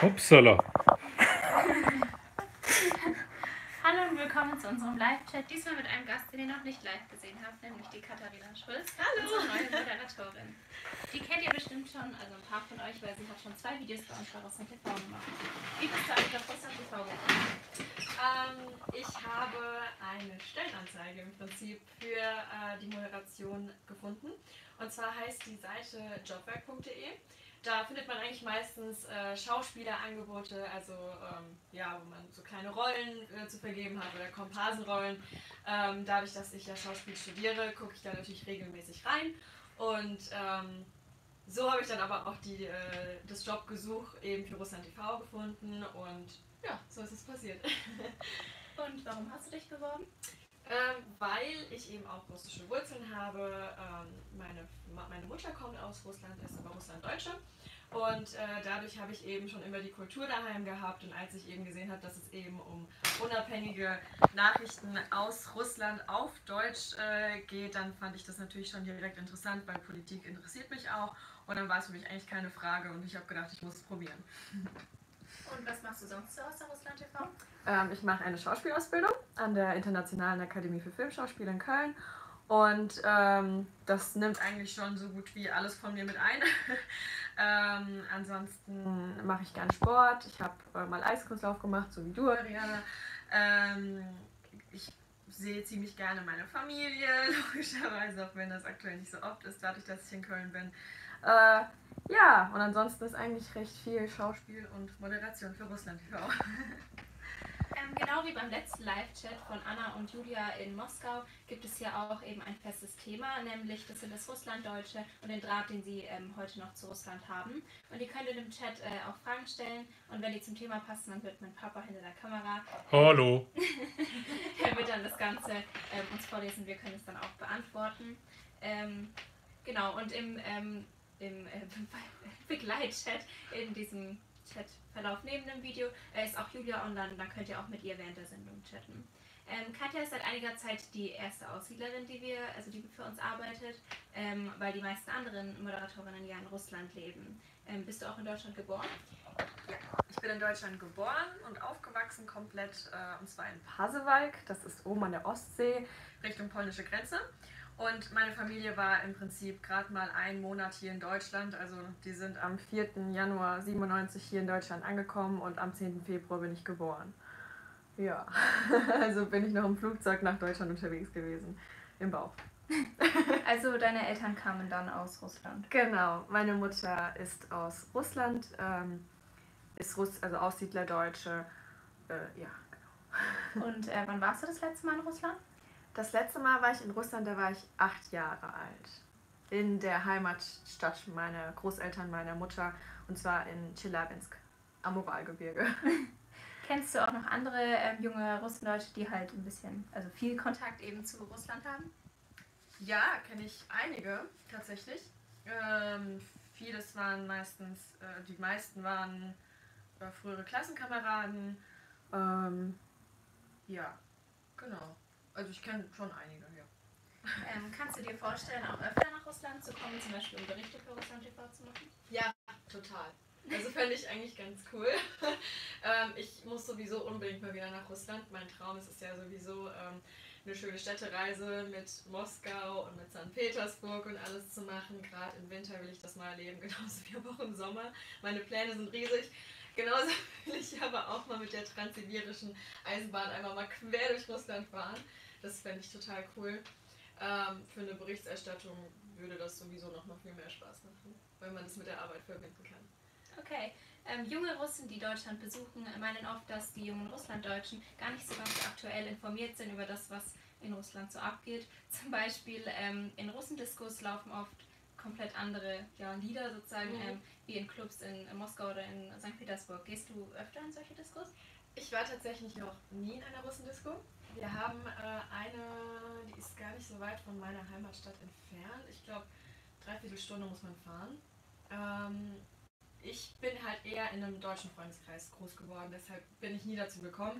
Upsala. Hallo und willkommen zu unserem Live-Chat. Diesmal mit einem Gast, den ihr noch nicht live gesehen habt, nämlich die Katharina Schulz, unsere neue Moderatorin. Die kennt ihr bestimmt schon, also ein paar von euch, weil sie hat schon 2 Videos bei uns bei Russland TV gemacht. Wie bist du eigentlich auf Russland TV gekommen? Ich habe eine Stellenanzeige im Prinzip für die Moderation gefunden. Und zwar heißt die Seite jobwerk.de. Da findet man eigentlich meistens Schauspielerangebote, also wo man so kleine Rollen zu vergeben hat oder Komparsenrollen. Dadurch, dass ich ja Schauspiel studiere, gucke ich da natürlich regelmäßig rein. Und so habe ich dann aber auch das Jobgesuch eben für Russland TV gefunden und ja, so ist es passiert. Und warum hast du dich beworben? Weil ich eben auch russische Wurzeln habe. Meine Mutter kommt aus Russland, ist aber Russlanddeutsche. Und dadurch habe ich eben schon immer die Kultur daheim gehabt. Und als ich eben gesehen habe, dass es eben um unabhängige Nachrichten aus Russland auf Deutsch geht, dann fand ich das natürlich schon direkt interessant, weil Politik interessiert mich auch. Und dann war es für mich eigentlich keine Frage und ich habe gedacht, ich muss es probieren. Und was machst du sonst so aus der Russland TV? Ich mache eine Schauspielausbildung an der Internationalen Akademie für Filmschauspiel in Köln und das nimmt eigentlich schon so gut wie alles von mir mit ein. Ansonsten mache ich gerne Sport. Ich habe mal Eiskunstlauf gemacht, so wie du, Ariana. Ich sehe ziemlich gerne meine Familie, logischerweise, auch wenn das aktuell nicht so oft ist, dadurch, dass ich in Köln bin. Und ansonsten ist eigentlich recht viel Schauspiel und Moderation für Russland TV. Genau wie beim letzten Live-Chat von Anna und Julia in Moskau gibt es hier auch eben ein festes Thema, nämlich das sind das Russlanddeutsche und den Draht, den sie heute noch zu Russland haben. Und ihr könnt in dem Chat auch Fragen stellen und wenn die zum Thema passen, dann wird mein Papa hinter der Kamera Hallo. er wird dann das Ganze uns vorlesen, wir können es dann auch beantworten. Genau, und im Begleitchat in diesem Chatverlauf neben dem Video ist auch Julia online, da könnt ihr auch mit ihr während der Sendung chatten. Katja ist seit einiger Zeit die erste Aussiedlerin, die für uns arbeitet, weil die meisten anderen Moderatorinnen ja in Russland leben. Bist du auch in Deutschland geboren? Ja, ich bin in Deutschland geboren und aufgewachsen komplett, und zwar in Pasewalk, das ist oben an der Ostsee, Richtung polnische Grenze. Und meine Familie war im Prinzip gerade mal einen Monat hier in Deutschland. Also die sind am 4. Januar 97 hier in Deutschland angekommen und am 10. Februar bin ich geboren. Ja, also bin ich noch im Flugzeug nach Deutschland unterwegs gewesen, im Bauch. Also deine Eltern kamen dann aus Russland? Genau, meine Mutter ist aus Russland, ist also Aussiedlerdeutsche, ja, genau. Und wann warst du das letzte Mal in Russland? Das letzte Mal war ich in Russland, da war ich 8 Jahre alt. In der Heimatstadt meiner Großeltern, meiner Mutter, und zwar in Tscheljabinsk am Uralgebirge. Kennst du auch noch andere junge Russlanddeutsche, die halt also viel Kontakt eben zu Russland haben? Ja, kenne ich einige tatsächlich. Vieles waren die meisten waren frühere Klassenkameraden. Ja, genau. Also ich kenne schon einige, ja. Kannst du dir vorstellen, auch öfter nach Russland zu kommen, zum Beispiel um Berichte für Russland TV zu machen? Ja, total. Also fände ich eigentlich ganz cool. Ich muss sowieso unbedingt mal wieder nach Russland. Mein Traum ist es ja sowieso, eine schöne Städtereise mit Moskau und mit St. Petersburg und alles zu machen. Gerade im Winter will ich das mal erleben, genauso wie auch im Sommer. Meine Pläne sind riesig. Genauso will ich aber auch mal mit der transsibirischen Eisenbahn einmal mal quer durch Russland fahren. Das fände ich total cool. Für eine Berichterstattung würde das sowieso noch viel mehr Spaß machen, weil man das mit der Arbeit verbinden kann. Okay. Junge Russen, die Deutschland besuchen, meinen oft, dass die jungen Russlanddeutschen gar nicht so ganz aktuell informiert sind über das, was in Russland so abgeht. Zum Beispiel in Russendiskos laufen oft komplett andere Lieder sozusagen, wie in Clubs in Moskau oder in St. Petersburg. Gehst du öfter in solche Diskos? Ich war tatsächlich noch nie in einer Russendisco. Wir haben eine, die ist gar nicht so weit von meiner Heimatstadt entfernt. Ich glaube, 3/4 Stunde muss man fahren. Ich bin halt eher in einem deutschen Freundeskreis groß geworden, deshalb bin ich nie dazu gekommen.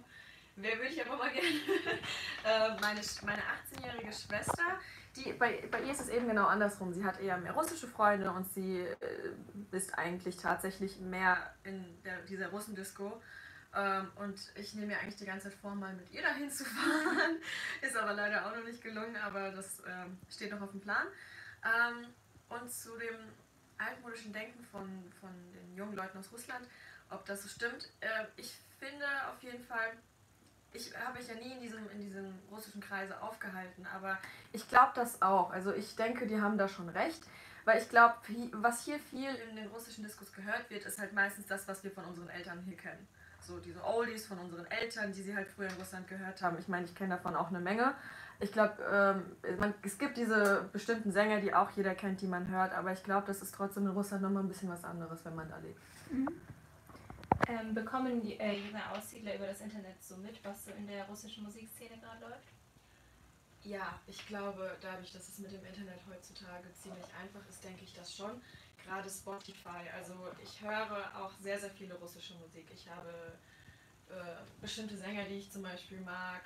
wer würde ich aber mal gerne? Meine 18-jährige Schwester, bei ihr ist es eben genau andersrum. Sie hat eher mehr russische Freunde und sie ist eigentlich tatsächlich mehr in dieser Russendisco. Und ich nehme mir eigentlich die ganze Zeit vor, mal mit ihr dahin zu fahren. Ist aber leider auch noch nicht gelungen, aber das steht noch auf dem Plan. Und zu dem altmodischen Denken von den jungen Leuten aus Russland, ob das so stimmt. Ich finde auf jeden Fall, ich habe mich ja nie in diesem russischen Kreise aufgehalten, aber ich glaube das auch. Also ich denke, die haben da schon recht, weil ich glaube, was hier viel in den russischen Diskurs gehört wird, ist halt meistens das, was wir von unseren Eltern hier kennen. So diese Oldies von unseren Eltern, die sie halt früher in Russland gehört haben. Ich meine, ich kenne davon auch eine Menge. Ich glaube, es gibt diese bestimmten Sänger, die auch jeder kennt, die man hört, aber ich glaube, das ist trotzdem in Russland nochmal ein bisschen was anderes, wenn man da lebt. Mhm. Bekommen junge Aussiedler über das Internet so mit, was so in der russischen Musikszene gerade läuft? Ja, ich glaube, dadurch, dass es mit dem Internet heutzutage ziemlich einfach ist, denke ich das schon. Gerade Spotify, also ich höre auch sehr, sehr viele russische Musik. Ich habe bestimmte Sänger, die ich zum Beispiel mag.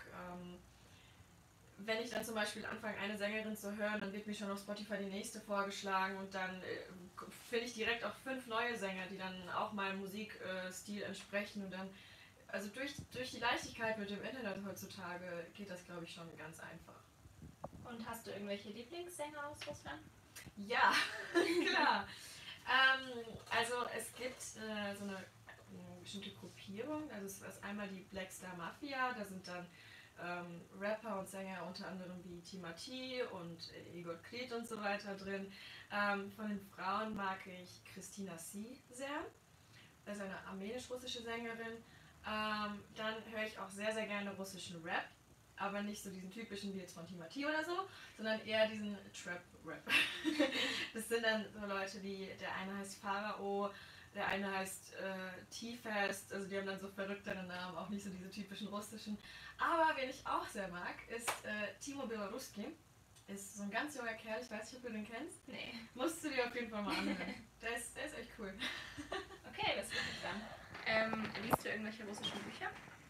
Wenn ich dann zum Beispiel anfange, eine Sängerin zu hören, dann wird mir schon auf Spotify die nächste vorgeschlagen und dann finde ich direkt auch 5 neue Sänger, die dann auch meinem Musikstil entsprechen und dann, also durch die Leichtigkeit mit dem Internet heutzutage geht das, glaube ich, schon ganz einfach. Und hast du irgendwelche Lieblingssänger aus Russland? Ja, klar. Also es gibt so eine bestimmte Gruppierung, also es ist einmal die Black Star Mafia, da sind dann Rapper und Sänger unter anderem wie Timati und Igor Krit und so weiter drin. Von den Frauen mag ich Christina Si sehr. Das ist eine armenisch-russische Sängerin. Dann höre ich auch sehr, sehr gerne russischen Rap. Aber nicht so diesen typischen wie jetzt von Timati oder so, sondern eher diesen Trap-Rap. Das sind dann so Leute wie, der eine heißt Pharao, der eine heißt T-Fest, also die haben dann so verrücktere Namen, auch nicht so diese typischen russischen. Aber wen ich auch sehr mag, ist Timo Belarusky. Ist so ein ganz junger Kerl, ich weiß nicht, ob du den kennst. Nee. Musst du dir auf jeden Fall mal anhören. Der ist echt cool. Okay, das wird ich dann. Liest du irgendwelche russischen Bücher?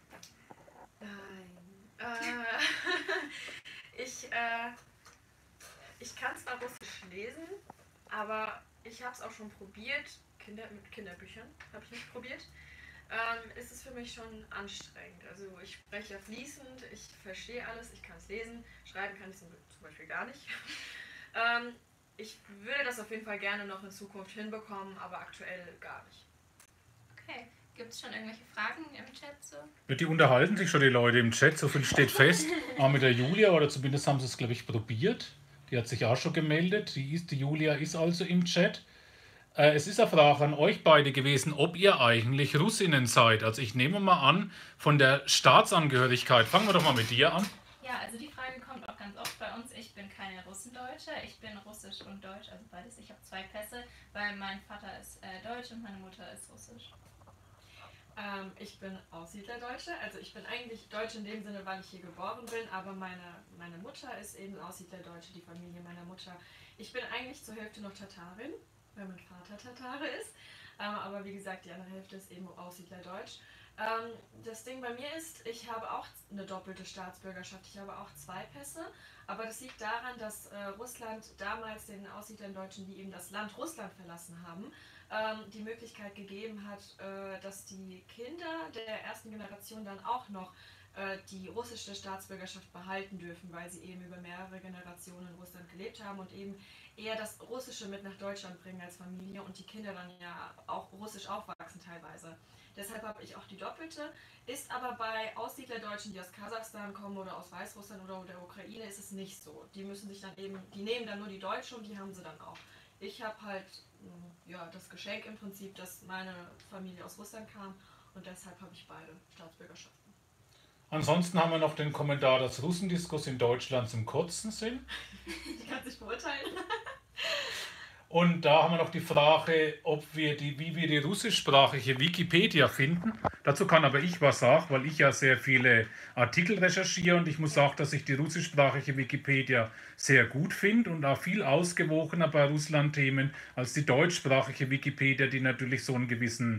Nein. Ich kann zwar Russisch lesen, aber ich habe es auch schon probiert. Mit Kinderbüchern habe ich nicht probiert. Ist es für mich schon anstrengend. Also ich spreche ja fließend, ich verstehe alles, ich kann es lesen, schreiben kann ich zum Beispiel gar nicht. Ich würde das auf jeden Fall gerne noch in Zukunft hinbekommen, aber aktuell gar nicht. Okay. Gibt es schon irgendwelche Fragen im Chat so? Die unterhalten sich schon, die Leute im Chat, so viel steht fest. Auch mit der Julia, oder zumindest haben sie es, glaube ich, probiert. Die hat sich auch schon gemeldet. Die Julia ist also im Chat. Es ist eine Frage an euch beide gewesen, ob ihr eigentlich Russinnen seid. Also ich nehme mal an, von der Staatsangehörigkeit. Fangen wir doch mal mit dir an. Ja, also die Frage kommt auch ganz oft bei uns. Ich bin keine Russendeutsche, ich bin russisch und deutsch, also beides. Ich habe 2 Pässe, weil mein Vater ist deutsch und meine Mutter ist russisch. Ich bin Aussiedlerdeutsche, also ich bin eigentlich Deutsch in dem Sinne, weil ich hier geboren bin, aber meine Mutter ist eben Aussiedlerdeutsche, die Familie meiner Mutter. Ich bin eigentlich zur Hälfte noch Tatarin, weil mein Vater Tatare ist, aber wie gesagt, die andere Hälfte ist eben Aussiedlerdeutsch. Das Ding bei mir ist, ich habe auch eine doppelte Staatsbürgerschaft, ich habe auch 2 Pässe, aber das liegt daran, dass Russland damals den Aussiedlerdeutschen, die eben das Land Russland verlassen haben, die Möglichkeit gegeben hat, dass die Kinder der ersten Generation dann auch noch die russische Staatsbürgerschaft behalten dürfen, weil sie eben über mehrere Generationen in Russland gelebt haben und eben eher das Russische mit nach Deutschland bringen als Familie und die Kinder dann ja auch russisch aufwachsen teilweise. Deshalb habe ich auch die doppelte, ist aber bei Aussiedlerdeutschen, die aus Kasachstan kommen oder aus Weißrussland oder der Ukraine, ist es nicht so. Die müssen sich dann eben, die nehmen dann nur die Deutsche und die haben sie dann auch. Ich habe halt ja, das Geschenk im Prinzip, dass meine Familie aus Russland kam und deshalb habe ich beide Staatsbürgerschaften. Ansonsten haben wir noch den Kommentar, dass Russendiskos in Deutschland zum Kotzen sind. Ich kann es nicht beurteilen. Und da haben wir noch die Frage, wie wir die russischsprachige Wikipedia finden. Dazu kann aber ich was sagen, weil ich ja sehr viele Artikel recherchiere und ich muss sagen, dass ich die russischsprachige Wikipedia sehr gut finde und auch viel ausgewogener bei Russland-Themen als die deutschsprachige Wikipedia, die natürlich so einen gewissen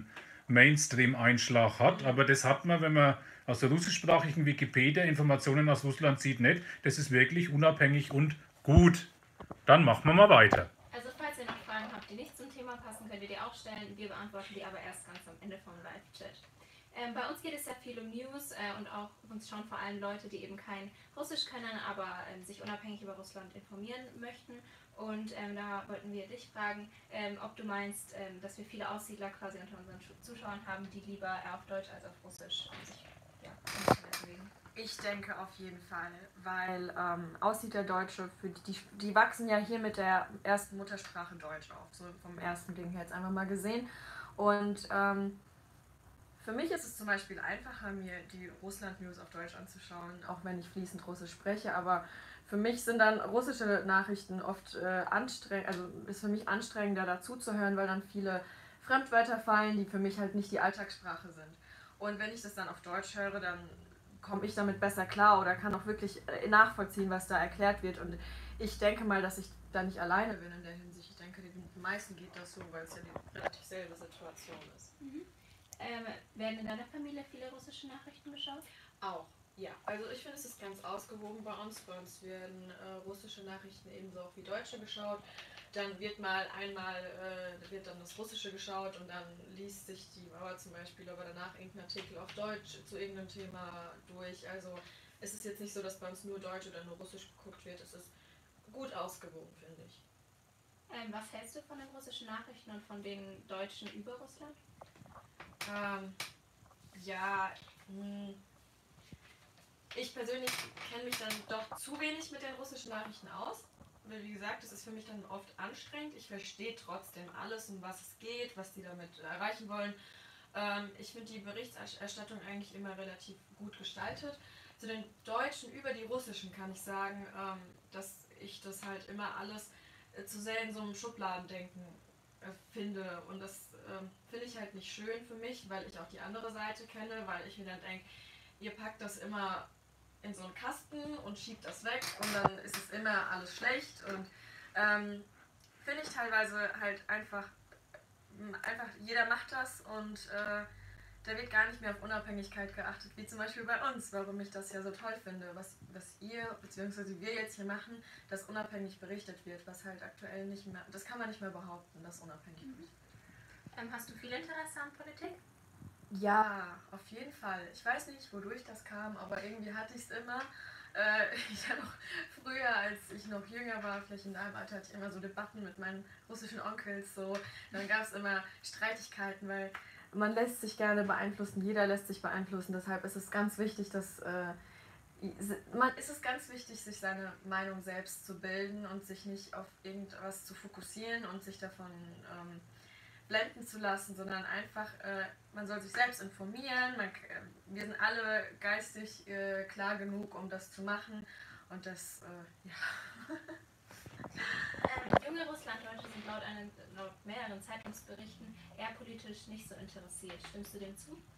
Mainstream-Einschlag hat. Aber das hat man, wenn man aus der russischsprachigen Wikipedia Informationen aus Russland sieht, nicht. Das ist wirklich unabhängig und gut. Dann machen wir mal weiter. Also falls ihr noch Fragen habt, die nicht zum Thema passen, könnt ihr die auch stellen. Wir beantworten die aber erst ganz am Ende vom Live-Chat. Bei uns geht es sehr viel um News und auch uns schauen vor allem Leute, die eben kein Russisch können, aber sich unabhängig über Russland informieren möchten. Und da wollten wir dich fragen, ob du meinst, dass wir viele Aussiedler quasi unter unseren Zuschauern haben, die lieber eher auf Deutsch als auf Russisch sich bewegen. Ich denke auf jeden Fall, weil Aussiedlerdeutsche, die wachsen ja hier mit der ersten Muttersprache Deutsch auf, so vom ersten Ding her jetzt einfach mal gesehen. Und für mich ist es zum Beispiel einfacher, mir die Russland-News auf Deutsch anzuschauen, auch wenn ich fließend Russisch spreche, aber für mich sind dann russische Nachrichten oft anstrengend, also ist für mich anstrengender dazu zu hören, weil dann viele Fremdwörter fallen, die für mich halt nicht die Alltagssprache sind. Und wenn ich das dann auf Deutsch höre, dann komme ich damit besser klar oder kann auch wirklich nachvollziehen, was da erklärt wird. Und ich denke mal, dass ich da nicht alleine bin in der Hinsicht. Ich denke, den meisten geht das so, weil es ja die relativ selbe Situation ist. Werden in deiner Familie viele russische Nachrichten geschaut? Auch, ja. Also ich finde, es ist ganz ausgewogen bei uns. Bei uns werden russische Nachrichten ebenso auch wie deutsche geschaut. Dann wird wird dann das Russische geschaut und dann liest sich die Mauer zum Beispiel aber danach irgendein Artikel auf Deutsch zu irgendeinem Thema durch. Also es ist jetzt nicht so, dass bei uns nur Deutsch oder nur Russisch geguckt wird. Es ist gut ausgewogen, finde ich. Was hältst du von den russischen Nachrichten und von den Deutschen über Russland? Ich persönlich kenne mich dann doch zu wenig mit den russischen Nachrichten aus. Weil wie gesagt, es ist für mich dann oft anstrengend. Ich verstehe trotzdem alles, um was es geht, was die damit erreichen wollen. Ich finde die Berichterstattung eigentlich immer relativ gut gestaltet. Zu den Deutschen über die Russischen kann ich sagen, dass ich das halt immer alles zu sehr in so einem Schubladendenken finde. Und das finde ich halt nicht schön für mich, weil ich auch die andere Seite kenne, weil ich mir dann denke, ihr packt das immer in so einen Kasten und schiebt das weg und dann ist es immer alles schlecht und finde ich teilweise halt einfach jeder macht das und da wird gar nicht mehr auf Unabhängigkeit geachtet, wie zum Beispiel bei uns, warum ich das ja so toll finde, was ihr bzw. wir jetzt hier machen, dass unabhängig berichtet wird, was halt aktuell nicht mehr, das kann man nicht mehr behaupten, dass unabhängig berichtet wird. Hast du viel Interesse an Politik? Ja, auf jeden Fall. Ich weiß nicht, wodurch das kam, aber irgendwie hatte ich es immer. Ich habe auch früher, als ich noch jünger war, vielleicht in deinem Alter, hatte ich immer so Debatten mit meinen russischen Onkels. So. Dann gab es immer Streitigkeiten, weil man lässt sich gerne beeinflussen, jeder lässt sich beeinflussen. Deshalb ist es ganz wichtig, sich seine Meinung selbst zu bilden und sich nicht auf irgendwas zu fokussieren und sich davon blenden zu lassen, sondern einfach, man soll sich selbst informieren, wir sind alle geistig klar genug, um das zu machen und das, ja. Junge Russlanddeutsche sind laut mehreren Zeitungsberichten eher politisch nicht so interessiert. Stimmst du dem zu?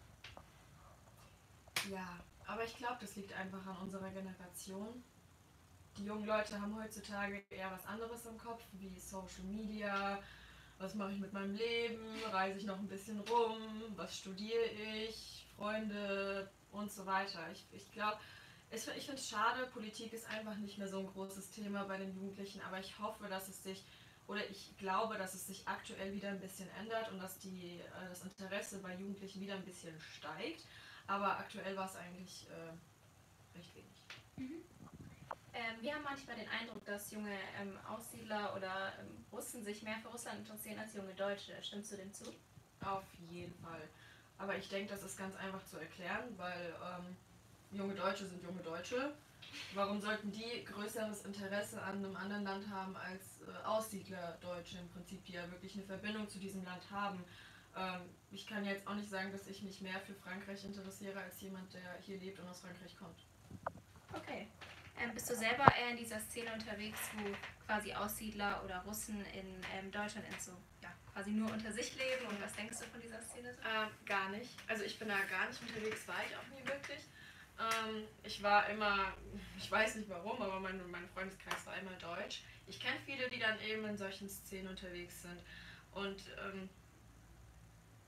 Ja, aber ich glaube, das liegt einfach an unserer Generation. Die jungen Leute haben heutzutage eher was anderes im Kopf, wie Social Media. Was mache ich mit meinem Leben? Reise ich noch ein bisschen rum? Was studiere ich? Freunde und so weiter. Ich glaube, ich finde es schade, Politik ist einfach nicht mehr so ein großes Thema bei den Jugendlichen, aber ich hoffe, ich glaube, dass es sich aktuell wieder ein bisschen ändert und dass das Interesse bei Jugendlichen wieder ein bisschen steigt. Aber aktuell war es eigentlich recht wenig. Wir haben manchmal den Eindruck, dass junge Aussiedler oder Russen sich mehr für Russland interessieren als junge Deutsche. Stimmst du dem zu? Auf jeden Fall. Aber ich denke, das ist ganz einfach zu erklären, weil junge Deutsche sind junge Deutsche. Warum sollten die größeres Interesse an einem anderen Land haben als Aussiedler-Deutsche im Prinzip, die ja wirklich eine Verbindung zu diesem Land haben? Ich kann jetzt auch nicht sagen, dass ich mich mehr für Frankreich interessiere als jemand, der hier lebt und aus Frankreich kommt. Okay. Bist du selber eher in dieser Szene unterwegs, wo quasi Aussiedler oder Russen in Deutschland quasi nur unter sich leben? Und was denkst du von dieser Szene? Gar nicht. Also ich bin da gar nicht unterwegs, war ich auch nie wirklich. Ich war immer, ich weiß nicht warum, aber mein Freundeskreis war immer deutsch. Ich kenne viele, die dann eben in solchen Szenen unterwegs sind. Und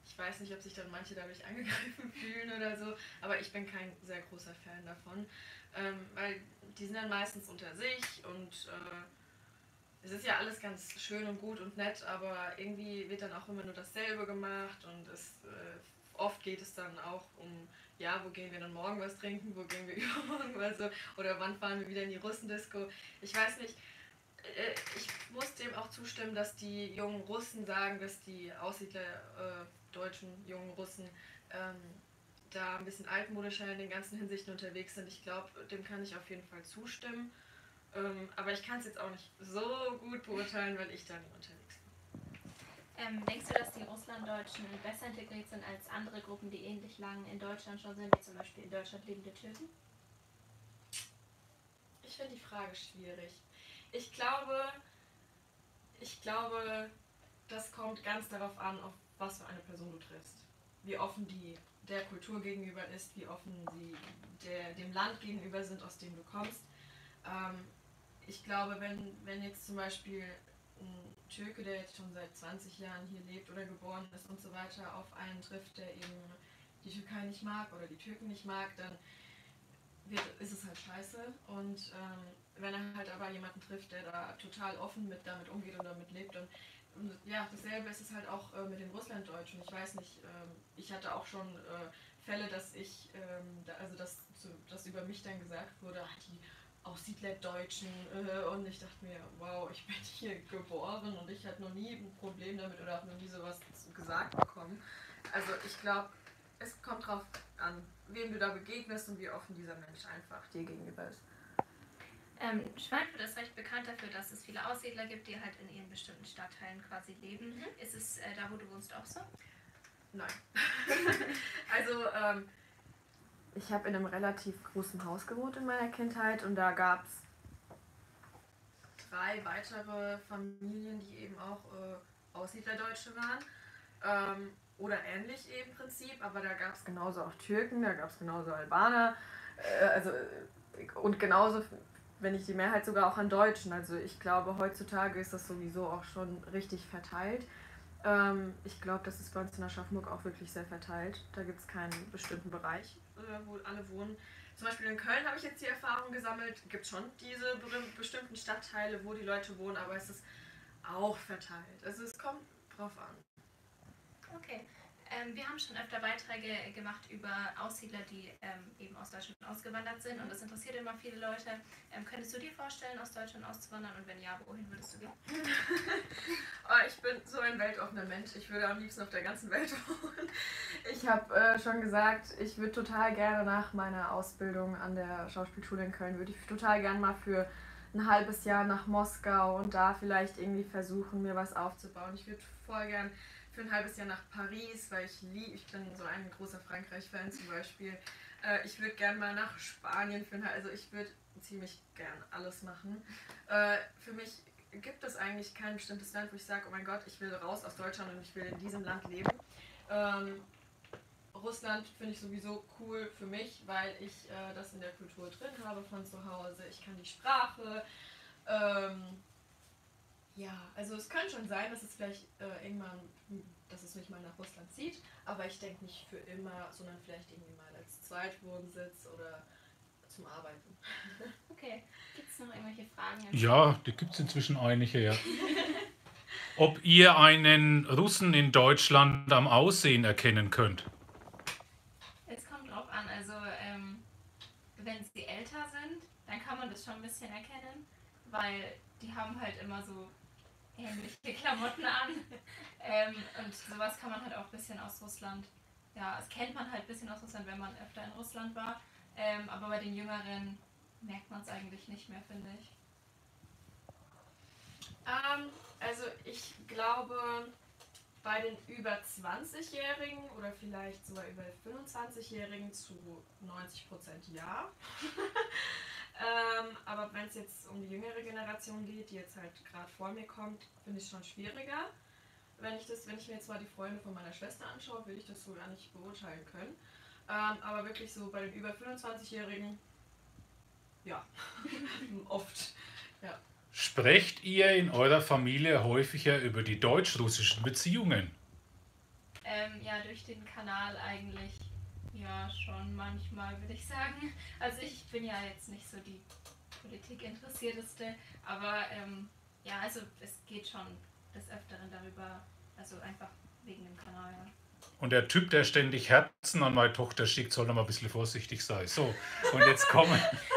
Ich weiß nicht, ob sich dann manche dadurch angegriffen fühlen oder so, aber ich bin kein sehr großer Fan davon, weil die sind dann meistens unter sich und es ist ja alles ganz schön und gut und nett, aber irgendwie wird dann auch immer nur dasselbe gemacht und oft geht es dann auch um, ja, wo gehen wir dann morgen was trinken, wo gehen wir übermorgen was so, oder wann fahren wir wieder in die Russendisco. Ich weiß nicht, ich muss dem auch zustimmen, dass die jungen Russen sagen, dass die Aussiedler, deutschen jungen Russen, da ein bisschen altmodischer in den ganzen Hinsichten unterwegs sind. Ich glaube, dem kann ich auf jeden Fall zustimmen. Aber ich kann es jetzt auch nicht so gut beurteilen, weil ich da nie unterwegs bin. Denkst du, dass die Russlanddeutschen besser integriert sind als andere Gruppen, die ähnlich lang in Deutschland schon sind, wie zum Beispiel in Deutschland lebende Türken? Ich finde die Frage schwierig. Ich glaube, das kommt ganz darauf an, auf was für eine Person du triffst. Wie offen die der Kultur gegenüber ist, wie offen sie dem Land gegenüber sind, aus dem du kommst. Ich glaube, wenn jetzt zum Beispiel ein Türke, der jetzt schon seit 20 Jahren hier lebt oder geboren ist und so weiter, auf einen trifft, der eben die Türkei nicht mag oder die Türken nicht mag, dann ist es halt scheiße. Und wenn er halt aber jemanden trifft, der da total offen damit umgeht und damit lebt, und ja, dasselbe ist es halt auch mit den Russlanddeutschen. Ich weiß nicht, ich hatte auch schon Fälle, dass dass über mich dann gesagt wurde, die Aussiedlerdeutschen, und ich dachte mir, wow, ich bin hier geboren und ich hatte noch nie ein Problem damit oder habe noch nie sowas gesagt bekommen. Also ich glaube, es kommt drauf an, wem du da begegnest und wie offen dieser Mensch einfach dir gegenüber ist. Schweinfurt ist recht bekannt dafür, dass es viele Aussiedler gibt, die halt in ihren bestimmten Stadtteilen quasi leben. Mhm. Ist es da, wo du wohnst, auch so? Nein. Also, ich habe in einem relativ großen Haus gewohnt in meiner Kindheit und da gab es 3 weitere Familien, die eben auch Aussiedlerdeutsche waren. Oder ähnlich eben im Prinzip, aber da gab es genauso auch Türken, da gab es genauso Albaner, und genauso, wenn nicht die Mehrheit, sogar auch an Deutschen. Also ich glaube, heutzutage ist das sowieso auch schon richtig verteilt. Ich glaube, das ist bei uns in Aschaffenburg auch wirklich sehr verteilt. Da gibt es keinen bestimmten Bereich, wo alle wohnen. Zum Beispiel in Köln habe ich jetzt die Erfahrung gesammelt, gibt es schon diese bestimmten Stadtteile, wo die Leute wohnen, aber es ist auch verteilt. Also es kommt drauf an. Okay. Wir haben schon öfter Beiträge gemacht über Aussiedler, die eben aus Deutschland ausgewandert sind, und das interessiert immer viele Leute. Könntest du dir vorstellen, aus Deutschland auszuwandern, und wenn ja, wohin würdest du gehen? Ich bin so ein weltoffener Mensch. Ich würde am liebsten auf der ganzen Welt wohnen. Ich habe schon gesagt, ich würde total gerne nach meiner Ausbildung an der Schauspielschule in Köln, würde ich total gerne mal für ein halbes Jahr nach Moskau und da vielleicht irgendwie versuchen, mir was aufzubauen. Ich würde voll gern für ein halbes Jahr nach Paris, weil ich bin so ein großer Frankreich-Fan zum Beispiel. Ich würde gerne mal nach Spanien also ich würde ziemlich gern alles machen. Für mich gibt es eigentlich kein bestimmtes Land, wo ich sage, oh mein Gott, ich will raus aus Deutschland und ich will in diesem Land leben. Russland finde ich sowieso cool für mich, weil ich das in der Kultur drin habe von zu Hause. Ich kann die Sprache. Ja, also es könnte schon sein, dass es vielleicht irgendwann, dass es mich mal nach Russland zieht, aber ich denke nicht für immer, sondern vielleicht irgendwie mal als Zweitwohnsitz oder zum Arbeiten. Okay, gibt es noch irgendwelche Fragen? Ja, da gibt es inzwischen einige, ja. Ob ihr einen Russen in Deutschland am Aussehen erkennen könnt? Es kommt drauf an, also wenn sie älter sind, dann kann man das schon ein bisschen erkennen, weil die haben halt immer so ähnliche Klamotten an, und sowas kann man halt auch ein bisschen aus Russland, ja, das kennt man halt ein bisschen aus Russland, wenn man öfter in Russland war, aber bei den Jüngeren merkt man es eigentlich nicht mehr, finde ich. Also ich glaube, bei den über 20-Jährigen oder vielleicht sogar über 25-Jährigen zu 90% ja. Aber wenn es jetzt um die jüngere Generation geht, die jetzt halt gerade vor mir kommt, finde ich es schon schwieriger. Wenn ich mir jetzt mal die Freunde von meiner Schwester anschaue, will ich das so gar nicht beurteilen können. Aber wirklich so bei den über 25-Jährigen, ja, oft, ja. Sprecht ihr in eurer Familie häufiger über die deutsch-russischen Beziehungen? Ja, durch den Kanal eigentlich ja schon manchmal, würde ich sagen. Also ich bin ja jetzt nicht so die Politikinteressierteste, aber ja, also es geht schon des Öfteren darüber, also einfach wegen dem Kanal, ja. Und der Typ, der ständig Herzen an meine Tochter schickt, soll noch mal ein bisschen vorsichtig sein. So, und jetzt kommen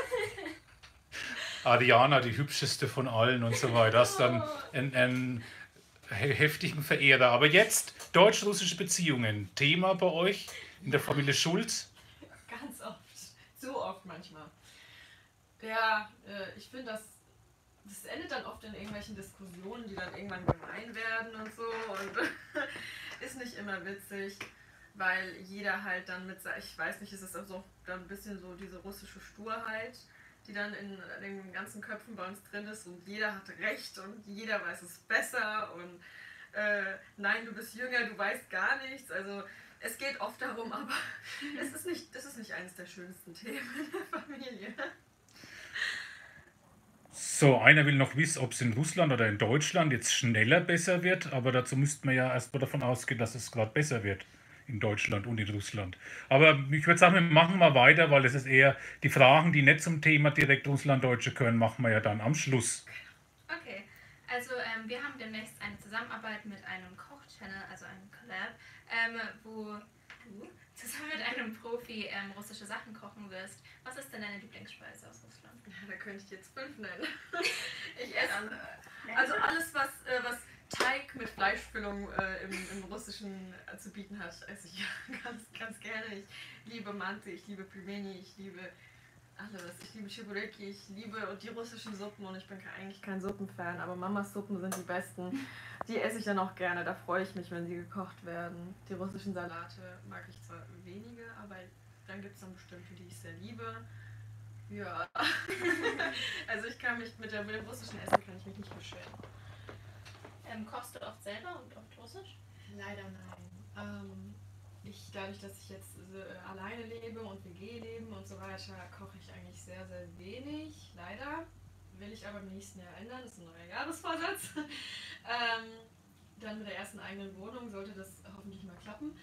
Ariana, die hübscheste von allen und so weiter. Das ist dann einen heftigen Verehrer. Aber jetzt deutsch-russische Beziehungen. Thema bei euch in der Familie Schulz? Ganz oft. Zu oft manchmal. Ja, ich finde, das endet dann oft in irgendwelchen Diskussionen, die dann irgendwann gemein werden und so. Und ist nicht immer witzig, weil jeder halt dann ich weiß nicht, es ist also dann ein bisschen so diese russische Sturheit, die dann in den ganzen Köpfen bei uns drin ist und jeder hat recht und jeder weiß es besser und nein, du bist jünger, du weißt gar nichts. Also es geht oft darum, aber das ist nicht eines der schönsten Themen in der Familie. So, einer will noch wissen, ob es in Russland oder in Deutschland jetzt schneller besser wird, aber dazu müsste man ja erstmal davon ausgehen, dass es gerade besser wird in Deutschland und in Russland. Aber ich würde sagen, wir machen mal weiter, weil es ist eher die Fragen, die nicht zum Thema direkt Russlanddeutsche gehören, machen wir ja dann am Schluss. Okay, also wir haben demnächst eine Zusammenarbeit mit einem Koch-Channel, also einem Collab, wo du zusammen mit einem Profi russische Sachen kochen wirst. Was ist denn deine Lieblingsspeise aus Russland? Ja, da könnte ich jetzt 5 nennen. Ich esse also alles, was Teig mit Fleischfüllung im Russischen zu bieten hat, esse ich ganz, ganz gerne. Ich liebe Mante, ich liebe Pülmeni, ich liebe alles. Ich liebe Chibureki, ich liebe die russischen Suppen und ich bin eigentlich kein Suppenfan, aber Mamas Suppen sind die besten. Die esse ich dann auch gerne, da freue ich mich, wenn sie gekocht werden. Die russischen Salate mag ich zwar wenige, aber dann gibt es dann bestimmte, die ich sehr liebe. Ja, also ich kann mich mit dem russischen Essen kann ich mich nicht beschweren. Kochst du oft selber und oft russisch? Leider nein. Dadurch, dass ich jetzt alleine lebe und WG leben und so weiter, koche ich eigentlich sehr, sehr wenig. Leider. Will ich aber im nächsten Jahr ändern. Das ist ein neuer Jahresvorsatz. Dann mit der ersten eigenen Wohnung sollte das hoffentlich mal klappen.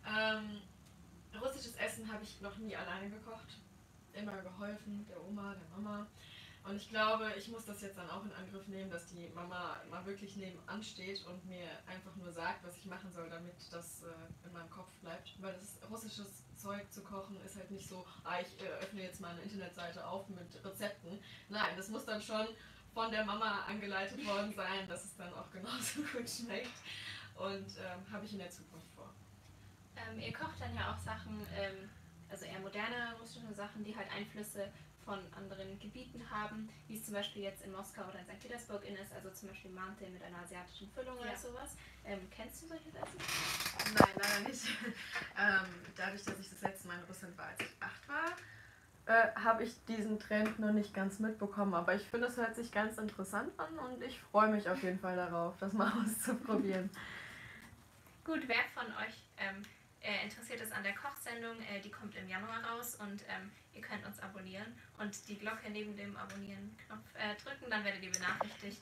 Russisches Essen habe ich noch nie alleine gekocht. Immer geholfen, der Oma, der Mama. Und ich glaube, ich muss das jetzt dann auch in Angriff nehmen, dass die Mama mal wirklich nebenan steht und mir einfach nur sagt, was ich machen soll, damit das in meinem Kopf bleibt. Weil das russisches Zeug zu kochen ist halt nicht so, ich öffne jetzt mal eine Internetseite auf mit Rezepten. Nein, das muss dann schon von der Mama angeleitet worden sein, dass es dann auch genauso gut schmeckt. Und habe ich in der Zukunft vor. Ihr kocht dann ja auch Sachen, also eher moderne russische Sachen, die halt Einflüsse von anderen Gebieten haben, wie es zum Beispiel jetzt in Moskau oder in St. Petersburg ist, also zum Beispiel Mante mit einer asiatischen Füllung oder sowas. Kennst du solche Essen? Nein, leider nicht. Dadurch, dass ich das letzte Mal in Russland war, als ich 8 war, habe ich diesen Trend noch nicht ganz mitbekommen. Aber ich finde, es hört sich ganz interessant an und ich freue mich auf jeden Fall darauf, das mal auszuprobieren. Gut, wer von euch interessiert ist an der Kochsendung, die kommt im Januar raus und ihr könnt uns abonnieren und die Glocke neben dem Abonnieren-Knopf drücken, dann werdet ihr benachrichtigt.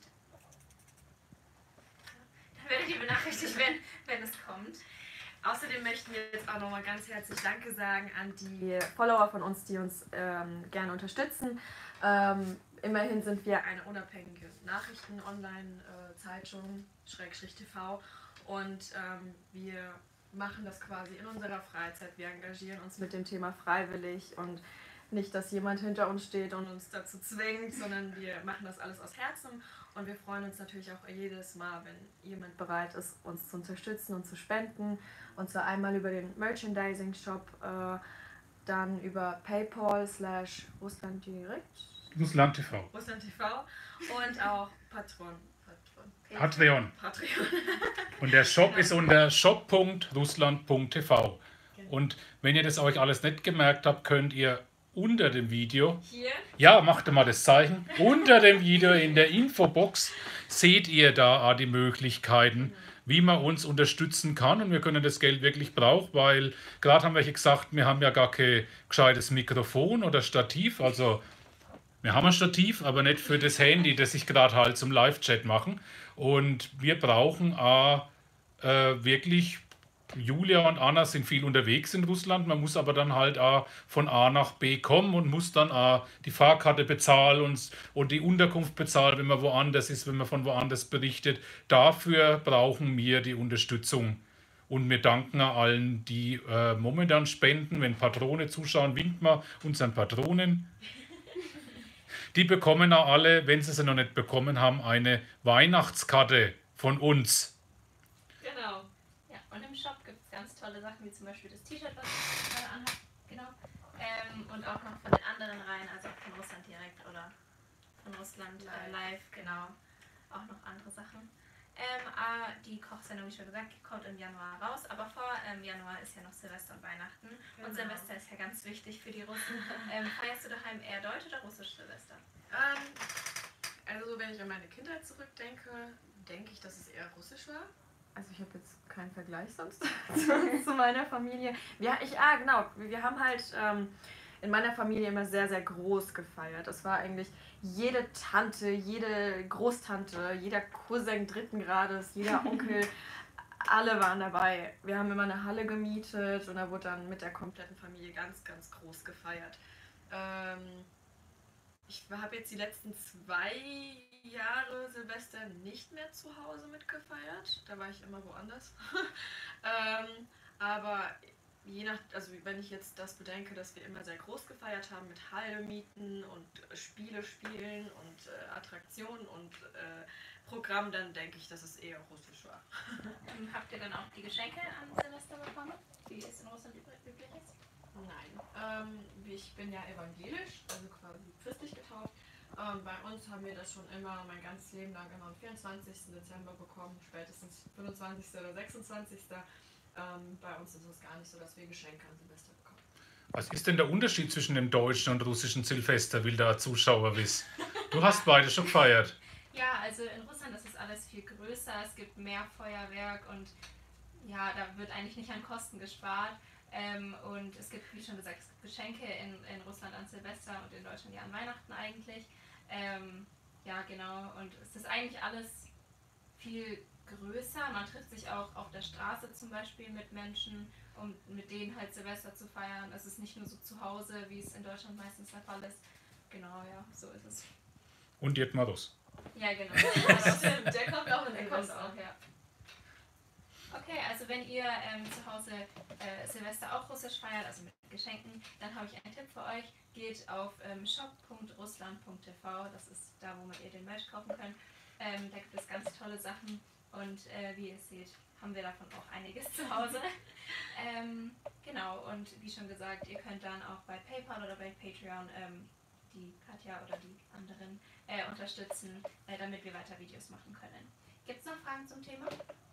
Wenn es kommt. Außerdem möchten wir jetzt auch nochmal ganz herzlich Danke sagen an die Follower von uns, die uns gerne unterstützen. Immerhin sind wir eine unabhängige Nachrichten-Online-Zeitung, /TV und wir machen das quasi in unserer Freizeit. Wir engagieren uns mit dem Thema freiwillig und nicht, dass jemand hinter uns steht und uns dazu zwingt, sondern wir machen das alles aus Herzen und wir freuen uns natürlich auch jedes Mal, wenn jemand bereit ist, uns zu unterstützen und zu spenden. Und zwar einmal über den Merchandising-Shop, dann über PayPal /Russland direkt. Russland TV. Russland TV und auch Patreon. Und der Shop ist unter shop.russland.tv. Und wenn ihr das euch alles nicht gemerkt habt, könnt ihr unter dem Video, Hier? ja, macht mal das Zeichen, unter dem Video in der Infobox seht ihr da die Möglichkeiten, wie man uns unterstützen kann. Und wir können das Geld wirklich brauchen, weil gerade haben welche gesagt, wir haben ja gar kein gescheites Mikrofon oder Stativ, also wir haben ein Stativ, aber nicht für das Handy, das ich gerade halt zum Live-Chat machen. Und wir brauchen wirklich Julia und Anna sind viel unterwegs in Russland. Man muss aber dann halt auch von A nach B kommen und muss dann auch die Fahrkarte bezahlen und die Unterkunft bezahlen, wenn man woanders ist, wenn man von woanders berichtet. Dafür brauchen wir die Unterstützung. Und wir danken allen, die momentan spenden. Wenn Patrone zuschauen, winkt man unseren Patronen. Die bekommen auch alle, wenn sie sie noch nicht bekommen haben, eine Weihnachtskarte von uns. Genau. Ja, und im Shop gibt es ganz tolle Sachen, wie zum Beispiel das T-Shirt, was ich gerade anhabe. Genau. Und auch noch von den anderen Reihen, also von Russland direkt oder von Russland live, genau. Auch noch andere Sachen. Die Kochsendung, wie schon gesagt, kommt im Januar raus, aber vor Januar ist ja noch Silvester und Weihnachten. Genau. Und Silvester ist ja ganz wichtig für die Russen. Feierst du daheim eher deutsch oder russisch Silvester? Also wenn ich an meine Kindheit zurückdenke, denke ich, dass es eher russisch war. Also ich habe jetzt keinen Vergleich sonst zu meiner Familie. Genau. Wir haben halt in meiner Familie immer sehr, sehr groß gefeiert. Es war eigentlich jede Tante, jede Großtante, jeder Cousin dritten Grades, jeder Onkel, alle waren dabei. Wir haben immer eine Halle gemietet und da wurde dann mit der kompletten Familie ganz, ganz groß gefeiert. Ich habe jetzt die letzten 2 Jahre Silvester nicht mehr zu Hause mitgefeiert. Da war ich immer woanders. Aber also wenn ich jetzt das bedenke, dass wir immer sehr groß gefeiert haben mit Halle mieten und Spiele spielen und Attraktionen und Programm, dann denke ich, dass es eher russisch war. Habt ihr dann auch die Geschenke an Silvester bekommen, wie es in Russland üblich ist? Nein, ich bin ja evangelisch, also quasi christlich getauft. Bei uns haben wir das schon immer mein ganzes Leben lang immer am 24. Dezember bekommen, spätestens 25. oder 26. Bei uns ist es gar nicht so, dass wir Geschenke an Silvester bekommen. Was ist denn der Unterschied zwischen dem deutschen und russischen Silvester, will der Zuschauer wissen? Du hast beide schon gefeiert. Ja, also in Russland ist es alles viel größer, es gibt mehr Feuerwerk und ja, da wird eigentlich nicht an Kosten gespart. Und es gibt, wie schon gesagt, es gibt Geschenke in Russland an Silvester und in Deutschland ja an Weihnachten eigentlich. Ja, genau. Und es ist eigentlich alles viel größer. Man trifft sich auch auf der Straße zum Beispiel mit Menschen, um mit denen halt Silvester zu feiern. Es ist nicht nur so zu Hause, wie es in Deutschland meistens der Fall ist. Genau, ja, so ist es. Und Ded Maros. Ja, genau. Der kommt auch in Der kommt Silvester. auch, ja. Okay, also wenn ihr zu Hause Silvester auch russisch feiert, also mit Geschenken, dann habe ich einen Tipp für euch. Geht auf shop.russland.tv, das ist da, wo ihr den Merch kaufen könnt. Da gibt es ganz tolle Sachen und wie ihr seht, haben wir davon auch einiges zu Hause. Genau, und wie schon gesagt, ihr könnt dann auch bei PayPal oder bei Patreon die Katja oder die anderen unterstützen, damit wir weiter Videos machen können. Gibt es noch Fragen zum Thema?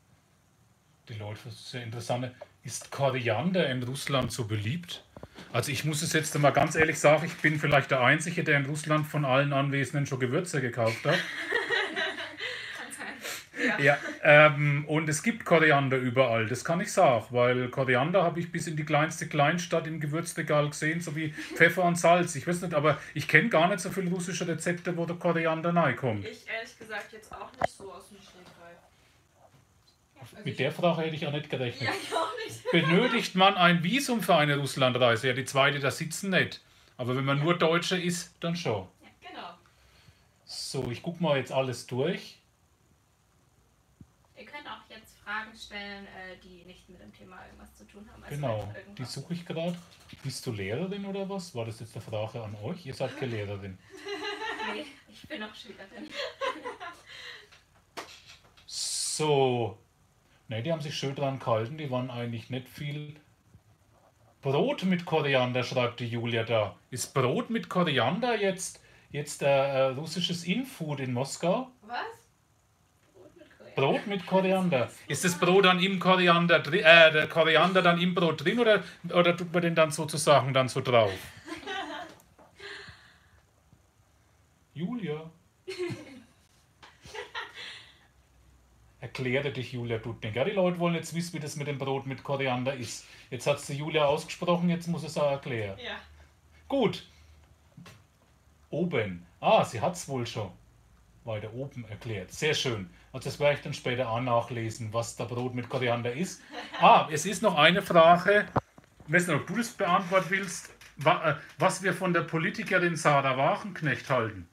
Die Leute, das ist sehr interessant. Ist Koriander in Russland so beliebt? Also ich muss es jetzt mal ganz ehrlich sagen, ich bin vielleicht der Einzige, der in Russland von allen Anwesenden schon Gewürze gekauft hat. Kann sein. Ja, und es gibt Koriander überall, das kann ich sagen, weil Koriander habe ich bis in die kleinste Kleinstadt im Gewürzregal gesehen, sowie Pfeffer und Salz. Ich weiß nicht, aber ich kenne gar nicht so viele russische Rezepte, wo der Koriander reinkommt. Ich ehrlich gesagt jetzt auch nicht so aus dem Stegreif. Also Mit der Frage hätte ich auch nicht gerechnet. Ja, ich auch nicht. Benötigt man ein Visum für eine Russlandreise? Ja, die zweite, da sitzen nicht. Aber wenn man nur Deutscher ist, dann schon. Genau. So, ich gucke mal jetzt alles durch. Ihr könnt auch jetzt Fragen stellen, die nicht mit dem Thema irgendwas zu tun haben. Also Genau, einfach die irgendwas. suche ich gerade. Bist du Lehrerin oder was? War das jetzt eine Frage an euch? Ihr seid keine Lehrerin. Nee, ich bin auch Schülerin. So. Ne, die haben sich schön dran gehalten. Die waren eigentlich nicht viel. Brot mit Koriander, schreibt die Julia da. Ist Brot mit Koriander jetzt russisches Infood in Moskau? Was? Brot mit Koriander. Brot mit Koriander. Ist das Brot dann im Koriander drin, der Koriander dann im Brot drin oder tut man den dann sozusagen dann so drauf? Julia. Erkläre dich, Julia Dudnik. Ja, die Leute wollen jetzt wissen, wie das mit dem Brot mit Koriander ist. Jetzt hat es die Julia ausgesprochen, jetzt muss es auch erklären. Ja. Gut. Oben. Ah, sie hat es wohl schon. weiter oben erklärt. Sehr schön. Also das werde ich dann später auch nachlesen, was da Brot mit Koriander ist. Es ist noch eine Frage, ich weiß nicht, ob du das beantworten willst, was wir von der Politikerin Sarah Wagenknecht halten.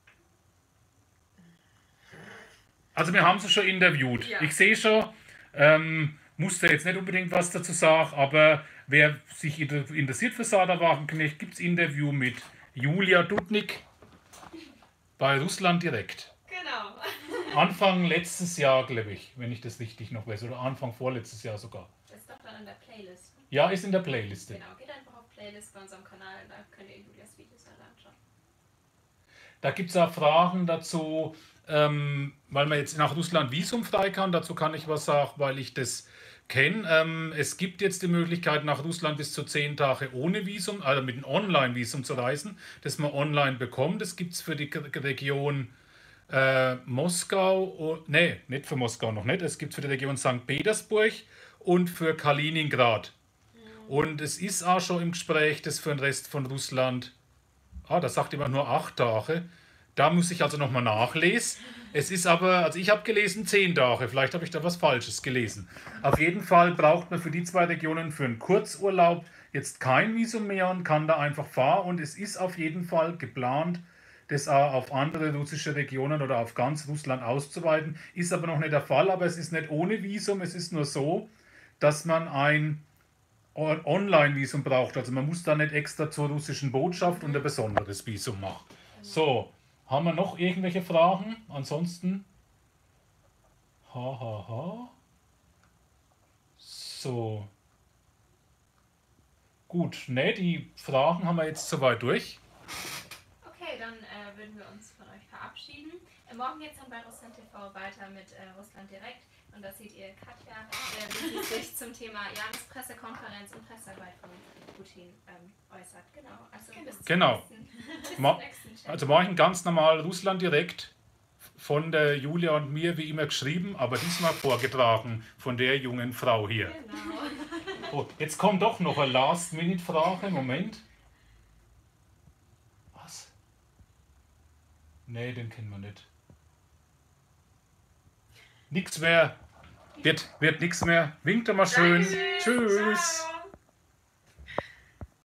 Also wir haben sie schon interviewt. Ja. Ich sehe schon, musste jetzt nicht unbedingt was dazu sagen, aber wer sich interessiert für Sarah Wagenknecht, gibt es Interview mit Julia Dudnik bei Russland direkt. Genau. Anfang letztes Jahr, glaube ich, wenn ich das richtig noch weiß, oder Anfang vorletztes Jahr sogar. Das ist doch dann in der Playlist. Ja, ist in der Playliste. Genau, geht einfach auf Playlist bei unserem Kanal, da könnt ihr Julias Videos dann anschauen. Da gibt es auch Fragen dazu, weil man jetzt nach Russland visumfrei kann. Dazu kann ich was sagen, weil ich das kenne. Es gibt jetzt die Möglichkeit, nach Russland bis zu 10 Tage ohne Visum, also mit einem Online-Visum zu reisen, das man online bekommt. Das gibt es für die Region Moskau, nee, nicht für Moskau noch nicht. Es gibt für die Region St. Petersburg und für Kaliningrad. Und es ist auch schon im Gespräch, das für den Rest von Russland. Da sagt jemand nur 8 Tage. Da muss ich also nochmal nachlesen. Es ist aber, also ich habe gelesen 10 Tage. Vielleicht habe ich da was Falsches gelesen. Auf jeden Fall braucht man für die 2 Regionen für einen Kurzurlaub jetzt kein Visum mehr und kann da einfach fahren. Und es ist auf jeden Fall geplant, das auch auf andere russische Regionen oder auf ganz Russland auszuweiten. Ist aber noch nicht der Fall. Aber es ist nicht ohne Visum. Es ist nur so, dass man ein Online-Visum braucht. Also man muss da nicht extra zur russischen Botschaft und ein besonderes Visum machen. So, haben wir noch irgendwelche Fragen? Ansonsten. So. Gut, ne, die Fragen haben wir jetzt soweit durch. Okay, dann würden wir uns von euch verabschieden. Morgen geht es dann bei Russland TV weiter mit Russland direkt. Und da seht ihr Katja, wie sie sich zum Thema Jahrespressekonferenz und Pressearbeit von Putin äußert. Genau, also bis zum nächsten Chat. Also mache ich ganz normal Russland direkt von der Julia und mir wie immer geschrieben, aber diesmal vorgetragen von der jungen Frau hier. Genau. Oh, jetzt kommt doch noch eine Last-Minute-Frage. Moment. Was? Nee, den kennen wir nicht. Nix mehr. Wird nichts mehr. Winkt doch mal schön. Danke. Tschüss. Ciao.